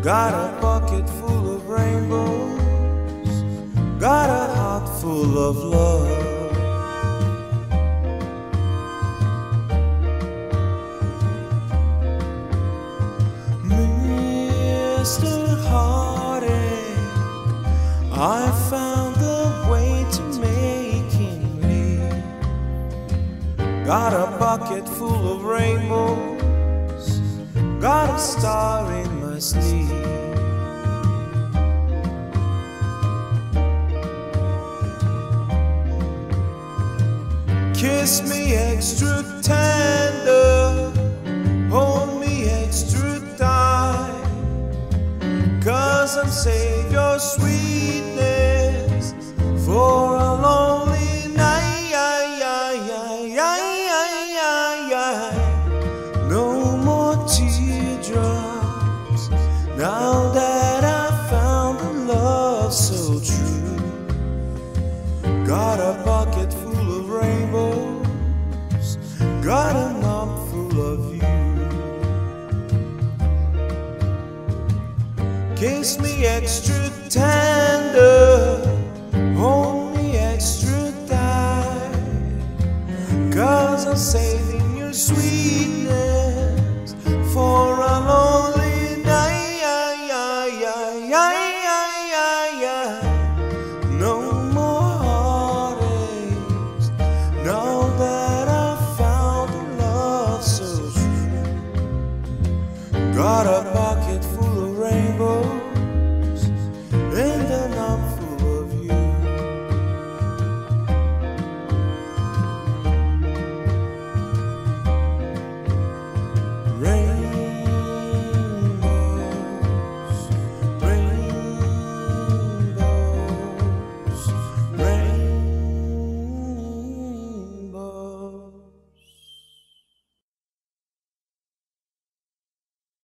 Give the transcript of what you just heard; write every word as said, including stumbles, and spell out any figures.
Got a bucket full of rainbows, got a heart full of love. Mister Heartache, I found the way to make him leave. Got a bucket full of rainbows, got a star in my sleeve. Kiss me extra tender, hold me extra tight, 'cause I'm saved your sweetness for a lonely night. No more teardrops, now that I found a love so true. Got a bucket full of rainbows, got a mop full of you. Kiss me extra tender, hold me extra tight, 'cause I'm saving your sweetness